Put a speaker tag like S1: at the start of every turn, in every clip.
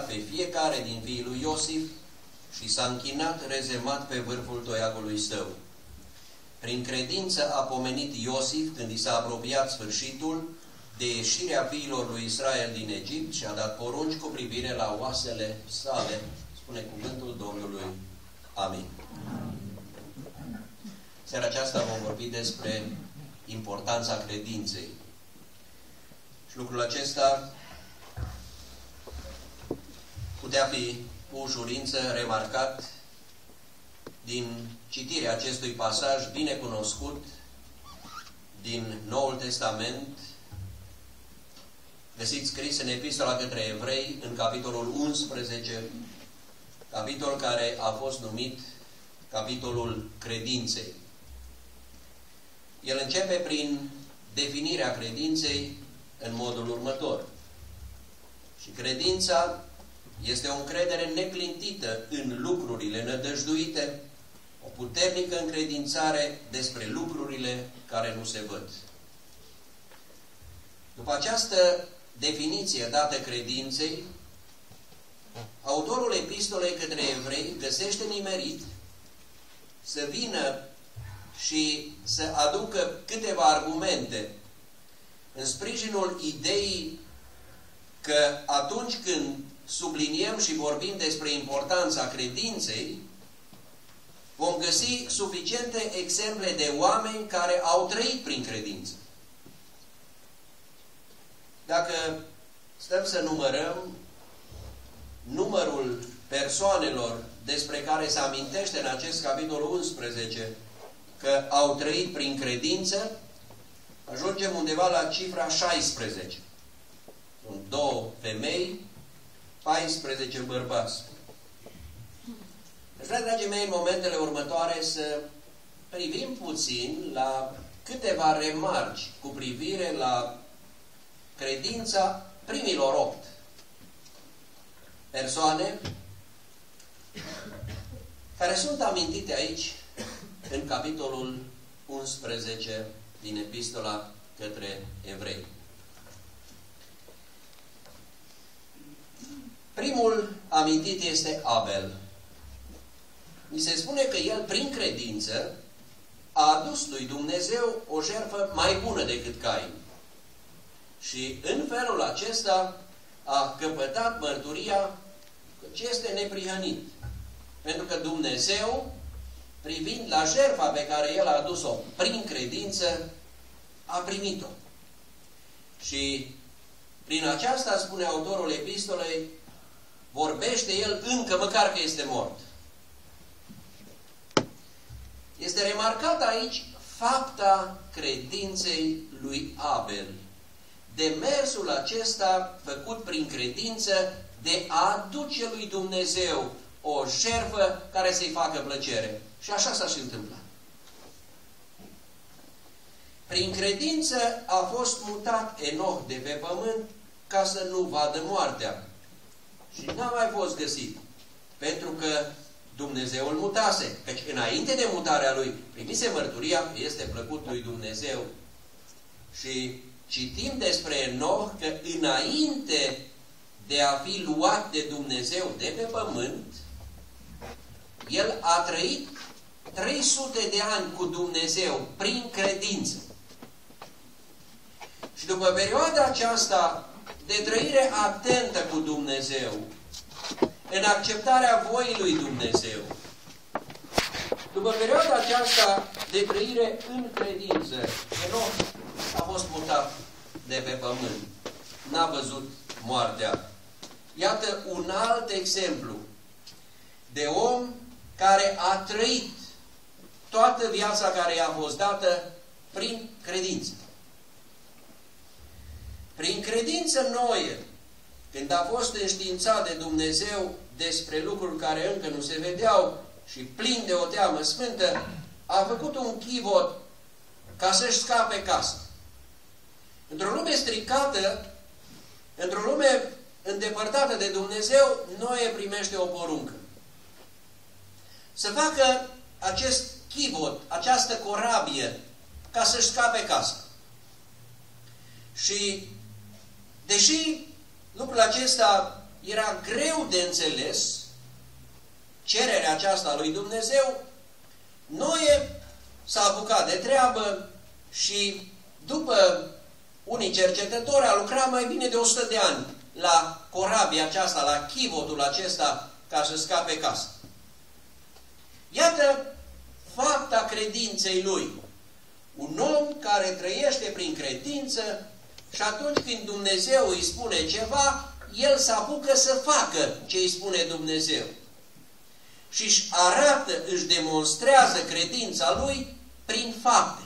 S1: luat pe fiecare din fiii lui Iosif și s-a închinat rezemat pe vârful toiagului său. Prin credință a pomenit Iosif, când i s-a apropiat sfârșitul, de ieșirea fiilor lui Israel din Egipt și a dat porunci cu privire la oasele sale. Spune cuvântul Domnului. Amin. Seara aceasta vom vorbi despre importanța credinței. Și lucrul acesta putea fi cu ușurință remarcat din citirea acestui pasaj bine cunoscut din Noul Testament, găsit scris în Epistola către Evrei, în capitolul 11, capitol care a fost numit capitolul credinței. El începe prin definirea credinței în modul următor. Și credința este o încredere neclintită în lucrurile nădăjduite, o puternică încredințare despre lucrurile care nu se văd. După această definiție dată credinței, autorul Epistolei către Evrei găsește nimerit să vină și să aducă câteva argumente în sprijinul ideii că atunci când subliniem și vorbim despre importanța credinței, vom găsi suficiente exemple de oameni care au trăit prin credință. Dacă stăm să numărăm numărul persoanelor despre care se amintește în acest capitol 11 că au trăit prin credință, ajungem undeva la cifra 16. Sunt 2 femei, 14 bărbați. Aș vrea, dragii mei, în momentele următoare să privim puțin la câteva remarci cu privire la credința primilor 8 persoane care sunt amintite aici în capitolul 11 din Epistola către Evrei. Primul amintit este Abel. Mi se spune că el, prin credință, a adus lui Dumnezeu o jertfă mai bună decât Cain. Și în felul acesta a căpătat mărturia că este neprihănit. Pentru că Dumnezeu, privind la jertfa pe care el a adus-o prin credință, a primit-o. Și prin aceasta, spune autorul epistolei, vorbește el încă măcar că este mort. Este remarcat aici fapta credinței lui Abel. Demersul acesta făcut prin credință de a aduce lui Dumnezeu o jertfă care să-i facă plăcere. Și așa s-a și întâmplat. Prin credință a fost mutat Enoch de pe pământ ca să nu vadă moartea. Și n-a mai fost găsit. Pentru că Dumnezeu îl mutase. Căci înainte de mutarea lui primise mărturia că este plăcut lui Dumnezeu. Și citim despre Enoch că înainte de a fi luat de Dumnezeu de pe pământ, el a trăit 300 de ani cu Dumnezeu prin credință. Și după perioada aceasta de trăire atentă cu Dumnezeu, în acceptarea voii lui Dumnezeu, după perioada aceasta de trăire în credință, Enoch a fost mutat de pe pământ. N-a văzut moartea. Iată un alt exemplu de om care a trăit toată viața care i-a fost dată prin credință. Prin credință Noe, când a fost înștiințat de Dumnezeu despre lucruri care încă nu se vedeau și plin de o teamă sfântă, a făcut un chivot ca să-și scape casa. Într-o lume stricată, într-o lume îndepărtată de Dumnezeu, Noe primește o poruncă. Să facă acest chivot, această corabie, ca să-și scape casa. Și, deși lucrul acesta era greu de înțeles cererea aceasta lui Dumnezeu, Noe s-a apucat de treabă și după unii cercetători a lucrat mai bine de 100 de ani la corabia aceasta, la chivotul acesta, ca să scape casă. Iată fapta credinței lui. Un om care trăiește prin credință și atunci când Dumnezeu îi spune ceva, el se apucă să facă ce îi spune Dumnezeu. Și își arată, își demonstrează credința lui prin fapte.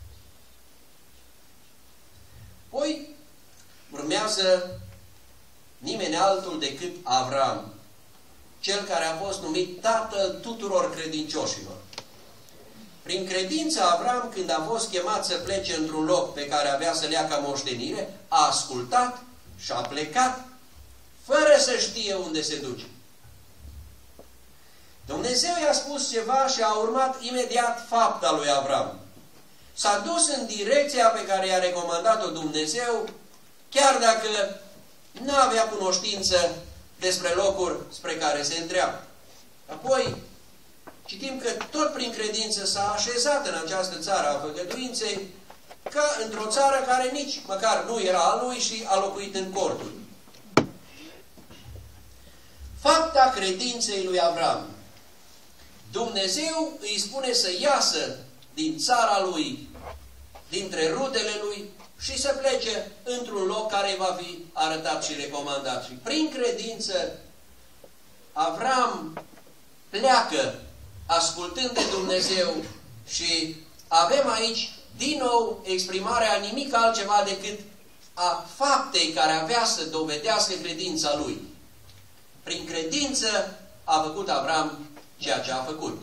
S1: Apoi urmează nimeni altul decât Avram, cel care a fost numit tatăl tuturor credincioșilor. Prin credință Avram, când a fost chemat să plece într-un loc pe care avea să-l ia ca moștenire, a ascultat și a plecat fără să știe unde se duce. Dumnezeu i-a spus ceva și a urmat imediat fapta lui Avram. S-a dus în direcția pe care i-a recomandat-o Dumnezeu, chiar dacă nu avea cunoștință despre locuri spre care se îndreaptă. Apoi, citim că tot prin credință s-a așezat în această țară a făgăduinței, ca într-o țară care nici măcar nu era a lui și a locuit în corturi. Fapta credinței lui Avram. Dumnezeu îi spune să iasă din țara lui, dintre rudele lui și să plece într-un loc care îi va fi arătat și recomandat. Și prin credință Avram pleacă ascultând de Dumnezeu și avem aici din nou exprimarea nimic altceva decât a faptei care avea să dovedească credința lui. Prin credință a făcut Avram ceea ce a făcut.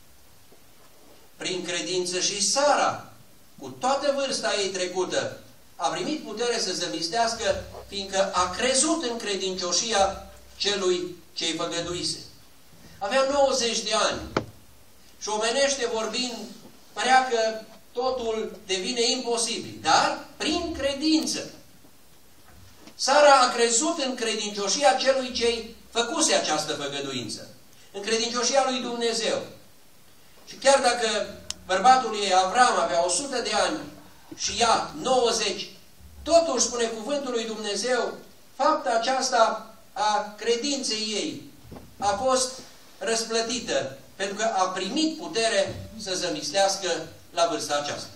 S1: Prin credință și Sara, cu toată vârsta ei trecută, a primit putere să zămistească, fiindcă a crezut în credincioșia celui ce-i făgăduise. Avea 90 de ani și omenește vorbind, părea că totul devine imposibil, dar prin credință. Sara a crezut în credincioșia celui ce-i făcuse această făgăduință, în credincioșia lui Dumnezeu. Și chiar dacă bărbatul ei, Avram, avea 100 de ani și ea 90, totuși, spune cuvântul lui Dumnezeu, fapta aceasta a credinței ei a fost răsplătită, pentru că a primit putere să zămislească la vârsta aceasta.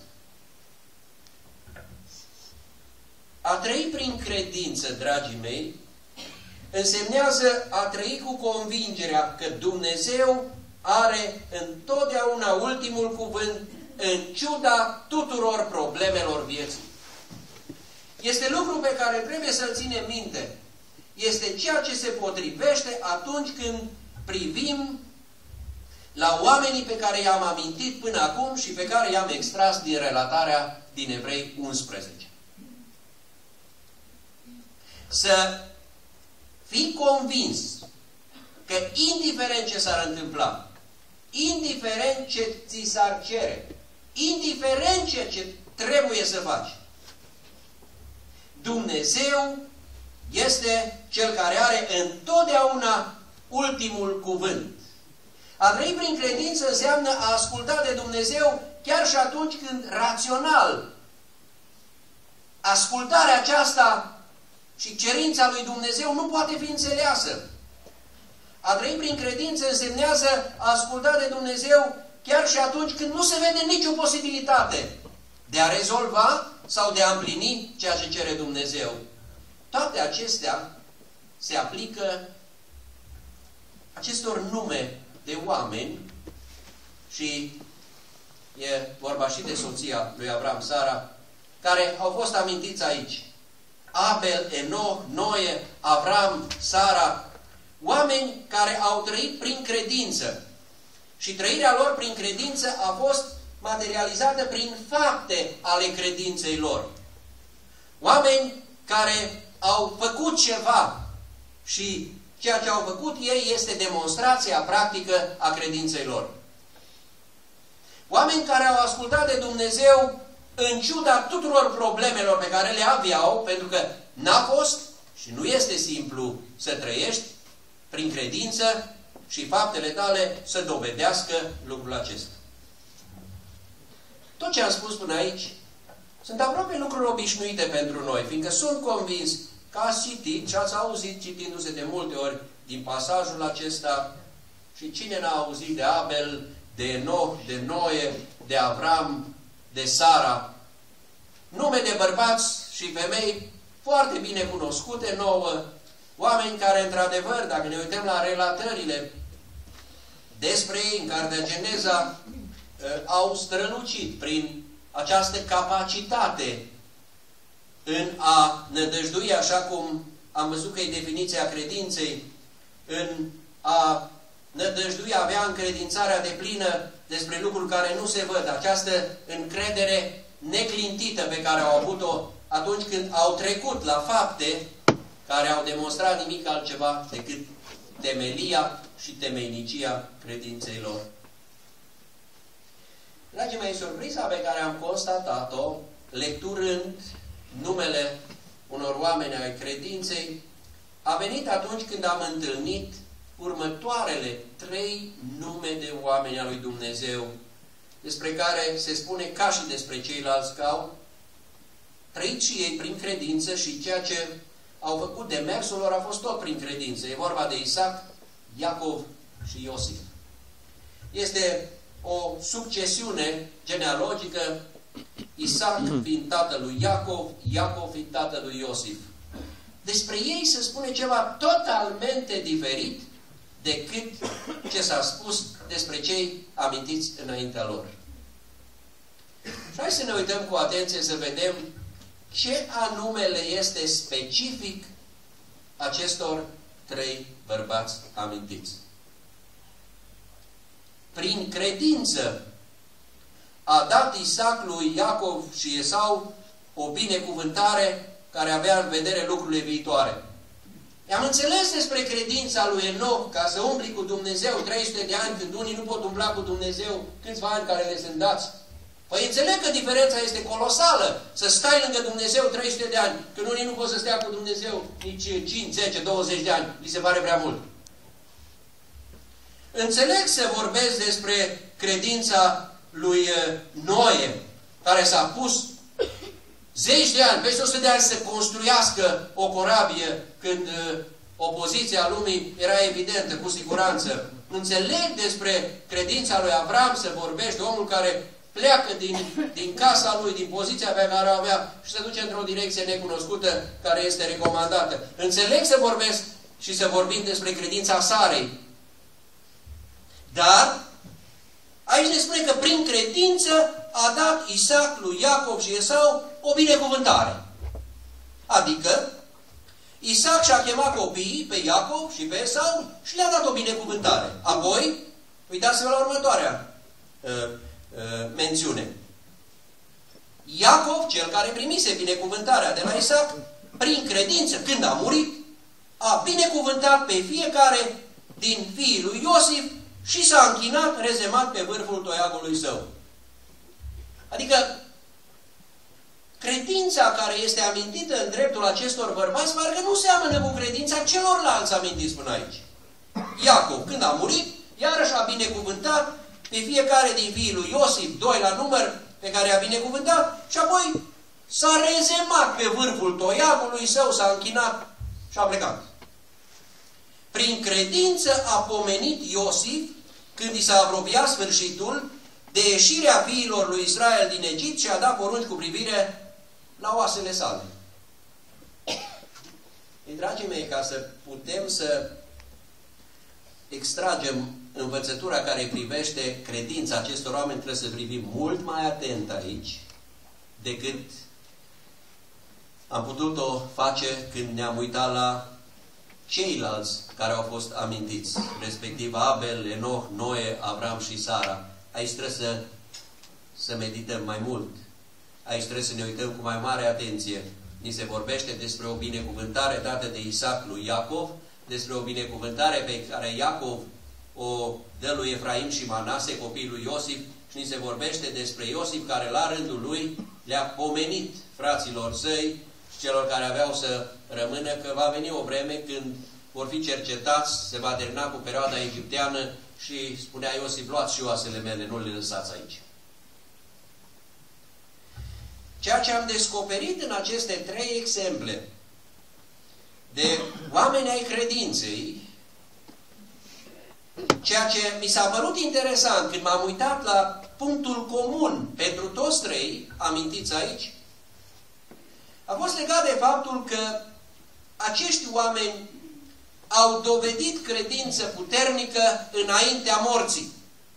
S1: A trăi prin credință, dragii mei, însemnează a trăi cu convingerea că Dumnezeu are întotdeauna ultimul cuvânt în ciuda tuturor problemelor vieții. Este lucru pe care trebuie să-l ținem minte. Este ceea ce se potrivește atunci când privim la oamenii pe care i-am amintit până acum și pe care i-am extras din relatarea din Evrei 11. Să fii convins că indiferent ce s-ar întâmpla, indiferent ce ți s-ar cere, indiferent ce trebuie să faci, Dumnezeu este Cel care are întotdeauna ultimul cuvânt. A trăi prin credință înseamnă a asculta de Dumnezeu chiar și atunci când rațional ascultarea aceasta și cerința lui Dumnezeu nu poate fi înțeleasă. A trăi prin credință însemnează a asculta de Dumnezeu chiar și atunci când nu se vede nicio posibilitate de a rezolva sau de a împlini ceea ce cere Dumnezeu. Toate acestea se aplică acestor nume de oameni și e vorba și de soția lui Avram, Sara, care au fost amintiți aici. Abel, Enoch, Noe, Avram, Sara, oameni care au trăit prin credință. Și trăirea lor prin credință a fost materializată prin fapte ale credinței lor. Oameni care au făcut ceva și ceea ce au făcut ei este demonstrația practică a credinței lor. Oameni care au ascultat de Dumnezeu în ciuda tuturor problemelor pe care le aveau, pentru că n-a fost Și nu este simplu să trăiești prin credință și faptele tale să dovedească lucrul acesta. Tot ce am spus până aici sunt aproape lucruri obișnuite pentru noi, fiindcă sunt convins că ați citit și ați auzit citindu-se de multe ori din pasajul acesta și cine n-a auzit de Abel, de Enoch, de Noe, de Avram, de Sara, nume de bărbați și femei foarte bine cunoscute nouă, oameni care, într-adevăr, dacă ne uităm la relatările despre ei în Cartea Geneza, au strălucit prin această capacitate în a nădăjdui, așa cum am văzut că e definiția credinței, în a nădăjdui, avea încredințarea deplină despre lucruri care nu se văd, această încredere neclintită pe care au avut-o atunci când au trecut la fapte care au demonstrat nimic altceva decât temelia și temeinicia credinței lor. Dragii mei, surpriza pe care am constatat-o, lecturând numele unor oameni ai credinței, a venit atunci când am întâlnit următoarele 3 nume de oameni al lui Dumnezeu, despre care se spune ca și despre ceilalți că au trăit și ei prin credință și ceea ce au făcut demersul lor a fost tot prin credință. E vorba de Isaac, Iacov și Iosif. Este o succesiune genealogică, Isaac fiind tatălui Iacov, Iacov fiind tatălui Iosif. Despre ei se spune ceva totalmente diferit decât ce s-a spus despre cei amintiți înaintea lor. Și hai să ne uităm cu atenție să vedem ce anume le este specific acestor 3 bărbați amintiți. Prin credință a dat Isaac lui Iacov și Esau o binecuvântare care avea în vedere lucrurile viitoare. I-am înțeles despre credința lui Enoch ca să umbli cu Dumnezeu 300 de ani, când unii nu pot umbla cu Dumnezeu câțiva ani care le sunt dați. Păi înțeleg că diferența este colosală, să stai lângă Dumnezeu 300 de ani, când unii nu pot să stea cu Dumnezeu nici 5, 10, 20 de ani, li se pare prea mult. Înțeleg să vorbesc despre credința lui Noe, care s-a pus zeci de ani, peste 100 de ani să construiască o corabie când opoziția lumii era evidentă, cu siguranță. Înțeleg despre credința lui Avram să vorbește, omul care pleacă din casa lui, din poziția pe care o avea și se duce într-o direcție necunoscută care este recomandată. Înțeleg să vorbesc și să vorbim despre credința Sarei. Dar aici ne spune că prin credință a dat Isaac lui Iacov și Esau o binecuvântare. Adică Isaac și-a chemat copiii pe Iacov și pe Esau și le-a dat o binecuvântare. Apoi, uitați-vă la următoarea mențiune. Iacov, cel care primise binecuvântarea de la Isaac, prin credință, când a murit, a binecuvântat pe fiecare din fiii lui Iosif și s-a închinat rezemat pe vârful toiagului său. Adică, credința care este amintită în dreptul acestor bărbați, parcă nu seamănă cu credința celorlalți amintiți până aici. Iacov, când a murit, iarăși a binecuvântat pe fiecare din fiii lui Iosif, 2 la număr, pe care a binecuvântat, și apoi s-a rezemat pe vârful toiagului său, s-a închinat și a plecat. Prin credință a pomenit Iosif, când i s-a apropiat sfârșitul, de ieșirea fiilor lui Israel din Egipt și a dat porunci cu privire la oasele sale. Ei, dragii mei, ca să putem să extragem învățătura care privește credința acestor oameni, trebuie să privim mult mai atent aici decât am putut-o face când ne-am uitat la ceilalți care au fost amintiți, respectiv Abel, Enoch, Noe, Avram și Sara. Aici trebuie să medităm mai mult. Aici trebuie să ne uităm cu mai mare atenție. Ni se vorbește despre o binecuvântare dată de Isaac lui Iacov, despre o binecuvântare pe care Iacov o dă lui Efraim și Manase, copiii lui Iosif, și ni se vorbește despre Iosif, care la rândul lui le-a pomenit fraților săi celor care aveau să rămână că va veni o vreme când vor fi cercetați, se va termina cu perioada egipteană și spunea Iosif, luați și oasele mele, nu le lăsați aici. Ceea ce am descoperit în aceste 3 exemple de oameni ai credinței, ceea ce mi s-a părut interesant când m-am uitat la punctul comun pentru toți 3, amintiți aici, a fost legat de faptul că acești oameni au dovedit credință puternică înaintea morții.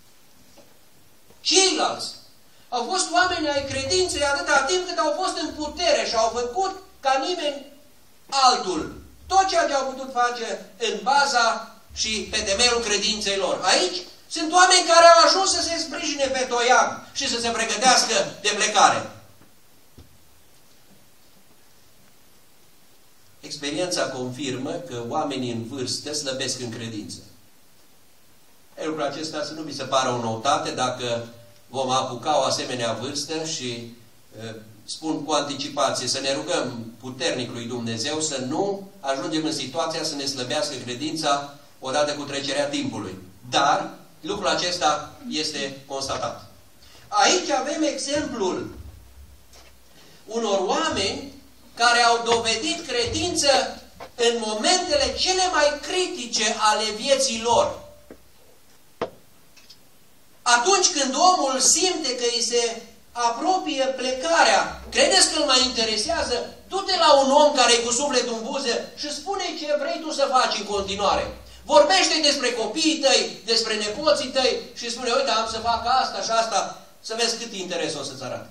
S1: Ceilalți au fost oameni ai credinței atâta timp cât au fost în putere și au făcut ca nimeni altul tot ceea ce au putut face în baza și pe temelul credinței lor. Aici sunt oameni care au ajuns să se sprijine pe toiag și să se pregătească de plecare. Experiența confirmă că oamenii în vârstă slăbesc în credință. Lucrul acesta să nu mi se pară o noutate dacă vom apuca o asemenea vârstă și spun cu anticipație să ne rugăm puternic lui Dumnezeu să nu ajungem în situația să ne slăbească credința odată cu trecerea timpului. Dar lucrul acesta este constatat. Aici avem exemplul unor oameni care au dovedit credință în momentele cele mai critice ale vieții lor. Atunci când omul simte că îi se apropie plecarea, credeți că îl mai interesează? Du-te la un om care e cu sufletul în buze și spune ce vrei tu să faci în continuare. Vorbește despre copiii tăi, despre nepoții tăi și spune, uite, am să fac asta și asta, să vezi cât interes o să-ți arate.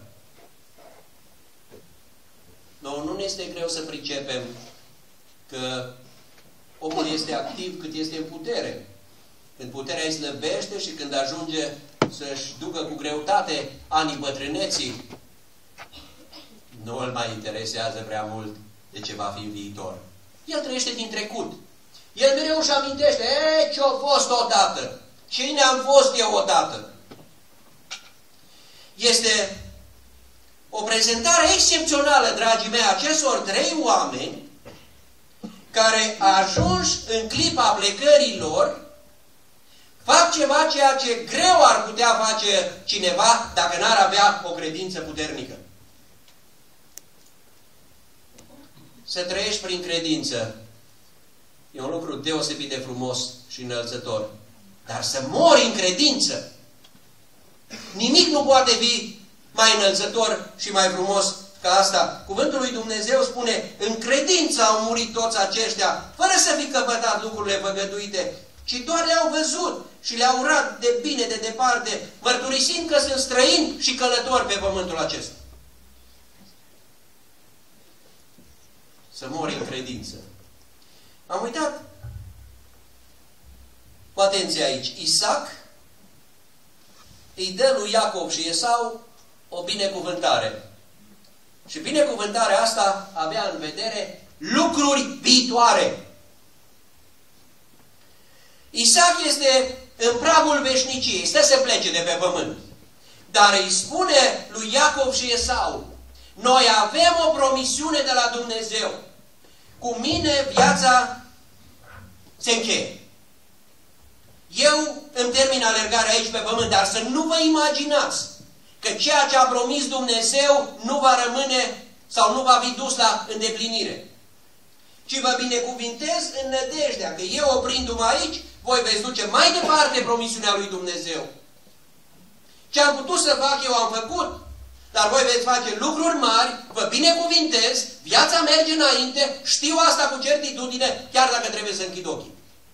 S1: Nu ne este greu să pricepem că omul este activ cât este în putere. Când puterea îi slăbește și când ajunge să-și ducă cu greutate anii bătrâneții, nu îl mai interesează prea mult de ce va fi în viitor. El trăiește din trecut. El mereu își amintește, ce-a fost odată? Cine am fost eu odată? Este o prezentare excepțională, dragii mei, acestor 3 oameni care ajunși în clipa plecării lor, fac ceva ceea ce greu ar putea face cineva dacă n-ar avea o credință puternică. Să trăiești prin credință e un lucru deosebit de frumos și înălțător. Dar să mori în credință, nimic nu poate fi mai înălțător și mai frumos ca asta. Cuvântul lui Dumnezeu spune, în credință au murit toți aceștia, fără să fi căpătat lucrurile făgăduite, ci doar le-au văzut și le-au urat de bine de departe, mărturisind că sunt străini și călători pe pământul acesta. Să mori în credință. Am uitat cu atenție aici. Isaac îi dă lui Iacov și Esau o binecuvântare. Și binecuvântarea asta avea în vedere lucruri viitoare. Isaac este în pragul veșniciei, stă să plece de pe pământ. Dar îi spune lui Iacov și Esau, noi avem o promisiune de la Dumnezeu. Cu mine viața se încheie. Eu îmi termin alergarea aici pe pământ, dar să nu vă imaginați că ceea ce a promis Dumnezeu nu va rămâne sau nu va fi dus la îndeplinire. Ci vă binecuvintez în nădejdea că eu, oprindu-mă aici, voi veți duce mai departe promisiunea lui Dumnezeu. Ce am putut să fac, eu am făcut. Dar voi veți face lucruri mari, vă binecuvintez, viața merge înainte, știu asta cu certitudine, chiar dacă trebuie să închid ochii.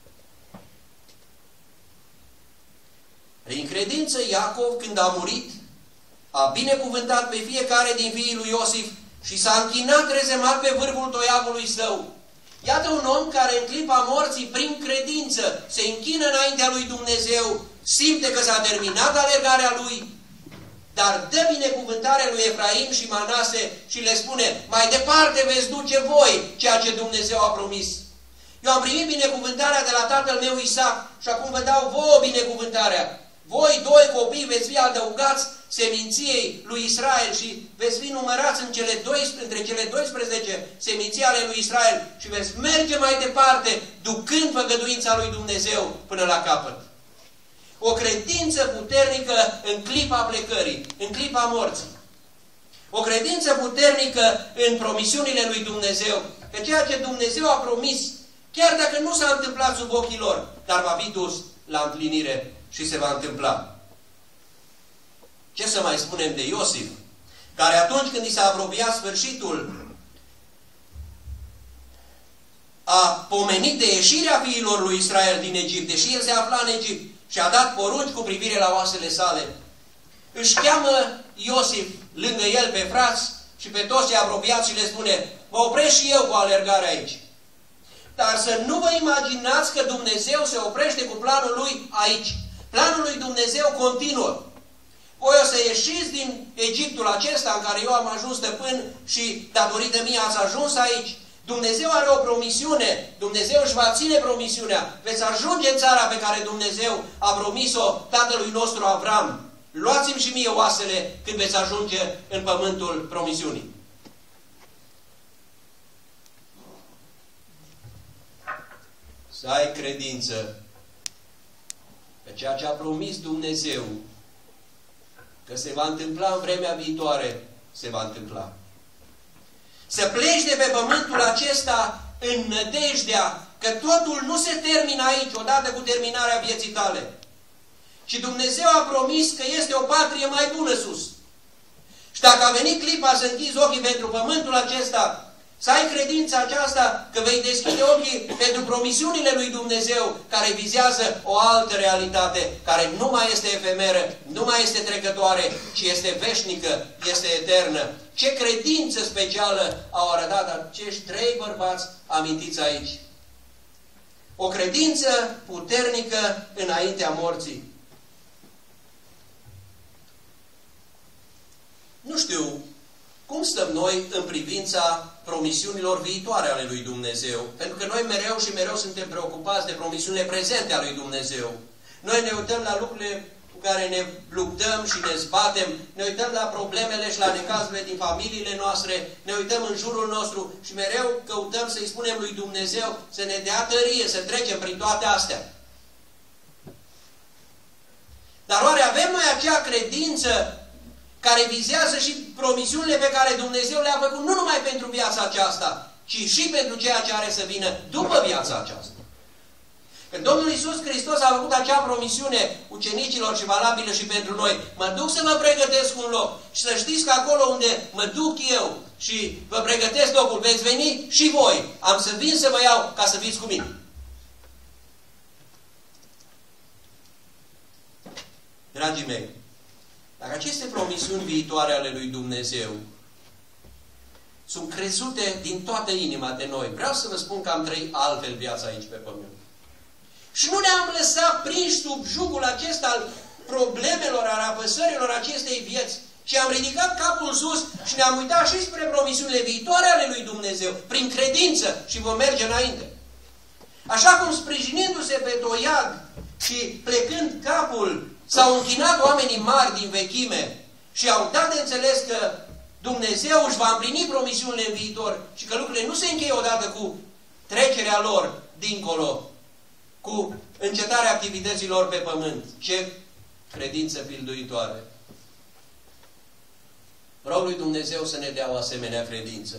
S1: Prin credință, Iacov, când a murit, a binecuvântat pe fiecare din fiii lui Iosif și s-a închinat rezemat pe vârful toiagului său. Iată un om care în clipa morții, prin credință, se închină înaintea lui Dumnezeu, simte că s-a terminat alergarea lui, dar dă binecuvântarea lui Efraim și Manase și le spune, mai departe veți duce voi ceea ce Dumnezeu a promis. Eu am primit binecuvântarea de la tatăl meu Isaac și acum vă dau vouă binecuvântarea. Voi, 2 copii, veți fi adăugați seminției lui Israel și veți fi numărați între cele 12 seminții ale lui Israel și veți merge mai departe, ducând făgăduința lui Dumnezeu până la capăt. O credință puternică în clipa plecării, în clipa morții. O credință puternică în promisiunile lui Dumnezeu. Că ceea ce Dumnezeu a promis, chiar dacă nu s-a întâmplat sub ochii lor, dar va fi dus la împlinire și se va întâmpla. Ce să mai spunem de Iosif, care atunci când i s-a apropiat sfârșitul, a pomenit de ieșirea fiilor lui Israel din Egipt, deși el se afla în Egipt, și a dat porunci cu privire la oasele sale. Își cheamă Iosif lângă el pe frați și pe toți cei apropiați și le spune: mă opresc și eu cu alergarea aici. Dar să nu vă imaginați că Dumnezeu se oprește cu planul lui aici. Planul lui Dumnezeu continuă. Voi o să ieșiți din Egiptul acesta în care eu am ajuns stăpân și datorită mie ați ajuns aici. Dumnezeu are o promisiune. Dumnezeu își va ține promisiunea. Veți ajunge în țara pe care Dumnezeu a promis-o tatălui nostru Avram. Luați-mi și mie oasele când veți ajunge în pământul promisiunii. Să ai credință că ceea ce a promis Dumnezeu că se va întâmpla în vremea viitoare, se va întâmpla. Să pleci de pe pământul acesta în nădejdea că totul nu se termină aici odată cu terminarea vieții tale. Și Dumnezeu a promis că este o patrie mai bună sus. Și dacă a venit clipa să închizi ochii pentru pământul acesta, să ai credința aceasta că vei deschide ochii pentru promisiunile lui Dumnezeu care vizează o altă realitate, care nu mai este efemeră, nu mai este trecătoare, ci este veșnică, este eternă. Ce credință specială au arătat acești 3 bărbați amintiți aici. O credință puternică înaintea morții. Nu știu cum stăm noi în privința promisiunilor viitoare ale lui Dumnezeu. Pentru că noi mereu și mereu suntem preocupați de promisiunile prezente ale lui Dumnezeu. Noi ne uităm la lucrurile cu care ne luptăm și ne zbatem, ne uităm la problemele și la necazurile din familiile noastre, ne uităm în jurul nostru și mereu căutăm să-i spunem lui Dumnezeu să ne dea tărie, să trecem prin toate astea. Dar oare avem noi acea credință care vizează și promisiunile pe care Dumnezeu le-a făcut nu numai pentru viața aceasta, ci și pentru ceea ce are să vină după viața aceasta? Când Domnul Iisus Hristos a făcut acea promisiune ucenicilor și valabilă și pentru noi: mă duc să vă pregătesc un loc și să știți că acolo unde mă duc eu și vă pregătesc locul, veți veni și voi. Am să vin să vă iau ca să fiți cu mine. Dragii mei, dacă aceste promisiuni viitoare ale lui Dumnezeu sunt crezute din toată inima de noi, vreau să vă spun că am trăit altfel viața aici pe pământ. Și nu ne-am lăsat prinși sub jugul acesta al problemelor, al apăsărilor acestei vieți, ci am ridicat capul sus și ne-am uitat și spre promisiunile viitoare ale lui Dumnezeu, prin credință, și vom merge înainte. Așa cum sprijinindu-se pe toiag și plecând capul, s-au închinat oamenii mari din vechime și au dat de înțeles că Dumnezeu își va împlini promisiunile în viitor și că lucrurile nu se încheie odată cu trecerea lor dincolo, cu încetarea activităților pe pământ. Ce credință pilduitoare! Rog lui Dumnezeu să ne dea o asemenea credință.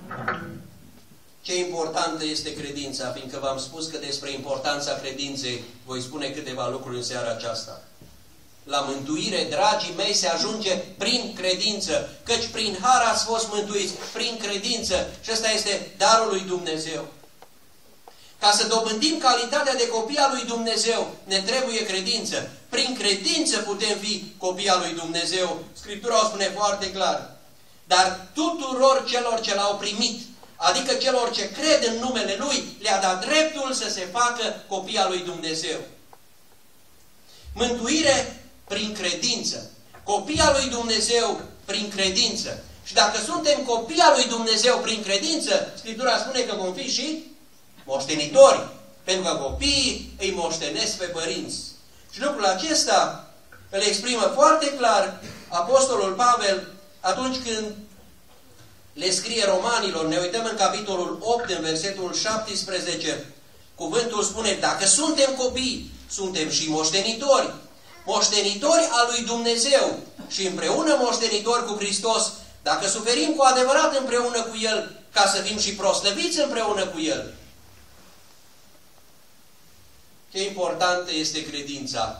S1: Ce importantă este credința, fiindcă v-am spus că despre importanța credinței voi spune câteva lucruri în seara aceasta. La mântuire, dragii mei, se ajunge prin credință, căci prin har ați fost mântuiți, prin credință. Și ăsta este darul lui Dumnezeu. Ca să dobândim calitatea de copii al lui Dumnezeu, ne trebuie credință. Prin credință putem fi copii al lui Dumnezeu. Scriptura o spune foarte clar. Dar tuturor celor ce l-au primit, adică celor ce cred în numele Lui, le-a dat dreptul să se facă copii al lui Dumnezeu. Mântuire prin credință. Copii al lui Dumnezeu prin credință. Și dacă suntem copii al lui Dumnezeu prin credință, Scriptura spune că vom fi și moștenitori. Pentru că copiii îi moștenesc pe părinți. Și lucrul acesta îl exprimă foarte clar Apostolul Pavel atunci când le scrie romanilor. Ne uităm în capitolul 8, în versetul 17. Cuvântul spune, dacă suntem copii, suntem și moștenitori. Moștenitori al lui Dumnezeu și împreună moștenitori cu Hristos, dacă suferim cu adevărat împreună cu El, ca să fim și proslăviți împreună cu El. Ce importantă este credința.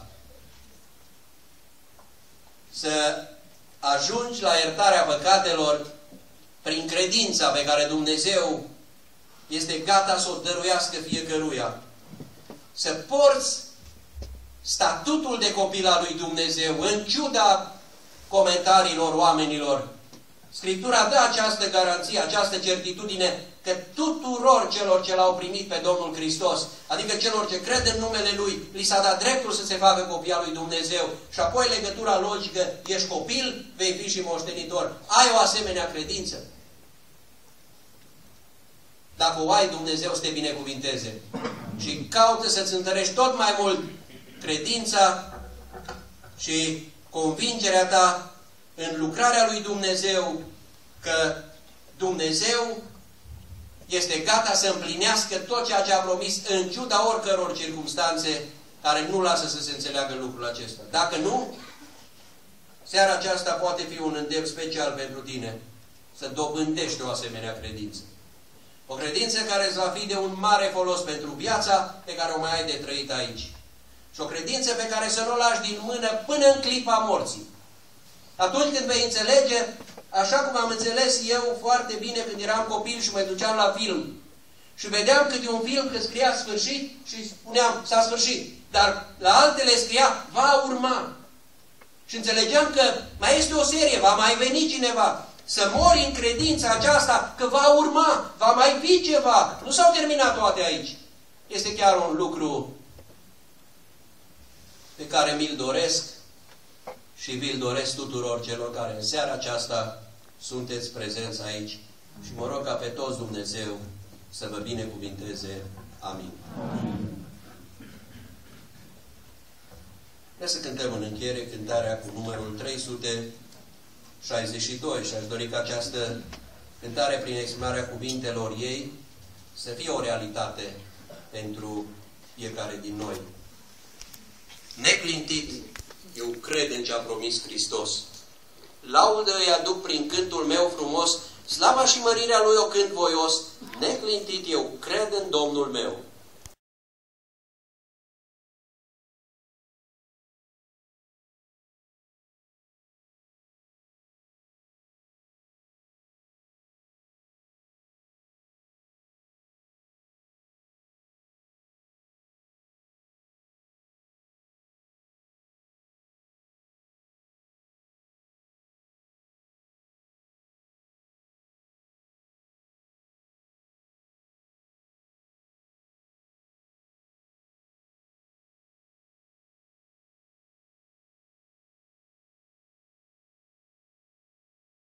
S1: Să ajungi la iertarea păcatelor prin credința pe care Dumnezeu este gata să o dăruiască fiecăruia. Să porți statutul de copil al lui Dumnezeu, în ciuda comentariilor oamenilor. Scriptura dă această garanție, această certitudine că tuturor celor ce l-au primit pe Domnul Hristos, adică celor ce cred în numele Lui, li s-a dat dreptul să se facă copii al lui Dumnezeu. Și apoi legătura logică, ești copil, vei fi și moștenitor. Ai o asemenea credință? Dacă o ai, Dumnezeu să te binecuvinteze. Și caută să-ți întărești tot mai mult credința și convingerea ta în lucrarea lui Dumnezeu, că Dumnezeu este gata să împlinească tot ceea ce a promis, în ciuda oricăror circumstanțe care nu lasă să se înțeleagă lucrul acesta. Dacă nu, seara aceasta poate fi un îndemn special pentru tine să dobândești o asemenea credință. O credință care îți va fi de un mare folos pentru viața pe care o mai ai de trăit aici. Și o credință pe care să nu o lași din mână până în clipa morții. Atunci când vei înțelege, așa cum am înțeles eu foarte bine când eram copil și mă duceam la film, și vedeam câte un film că scria sfârșit și spuneam, s-a sfârșit. Dar la altele scria, va urma. Și înțelegeam că mai este o serie, va mai veni cineva. Să mori în credința aceasta că va urma, va mai fi ceva. Nu s-au terminat toate aici. Este chiar un lucru pe care mi-l doresc și vi-l doresc tuturor celor care în seara aceasta sunteți prezenți aici. Și mă rog ca pe toți Dumnezeu să vă binecuvinteze. Amin. Amin. Vreau să cântăm în încheiere cântarea cu numărul 362 și aș dori ca această cântare, prin exprimarea cuvintelor ei, să fie o realitate pentru fiecare din noi. Neclintit, eu cred în ce a promis Hristos. Laudă îi aduc prin cântul meu frumos, slava și mărirea Lui o cânt voios. Neclintit, eu cred în Domnul meu.